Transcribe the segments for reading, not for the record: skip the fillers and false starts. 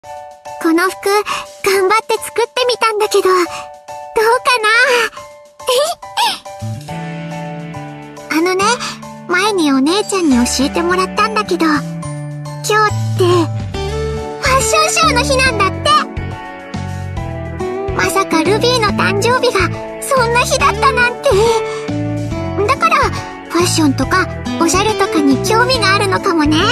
この服、頑張って作ってみたんだけど、どうかな前にお姉ちゃんに教えてもらったんだけど、今日って、ファッションショーの日なんだって。まさかルビーの誕生日がそんな日だったなんて。だからファッションとかおしゃれとかに興味があるのかもね。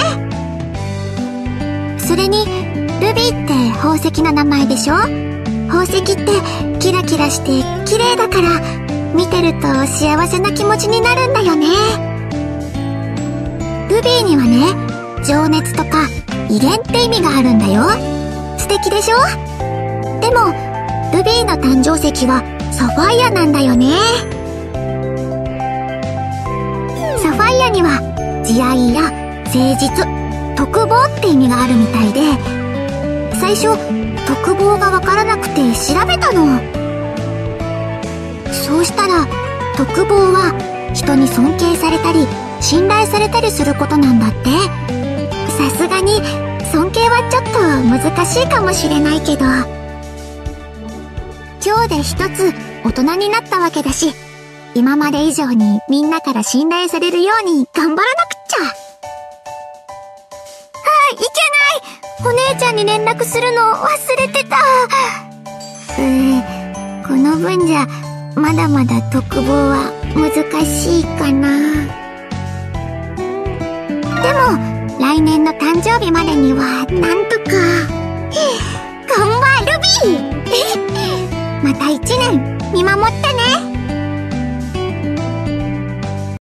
それにルビーって宝石の名前でしょ。宝石ってキラキラして綺麗だから、見てると幸せな気持ちになるんだよね。ルビーにはね、情熱とか威厳って意味があるんだよ。素敵でしょ。でもルビーの誕生石はサファイアなんだよね。サファイアには慈愛や誠実、徳望って意味があるみたいで、最初徳望がわからなくて調べたの。そうしたら徳望は人に尊敬されたり信頼されたりすることなんだって。さすがに尊敬はちょっと難しいかもしれないけど、今日で一つ大人になったわけだし、今まで以上にみんなから信頼されるように頑張らなくっちゃ。いけない。お姉ちゃんに連絡するの忘れてた。この分じゃまだまだ特防は難しいかな。でも来年の誕生日までにはなんとか。頑張るビー。また1年見守ってね。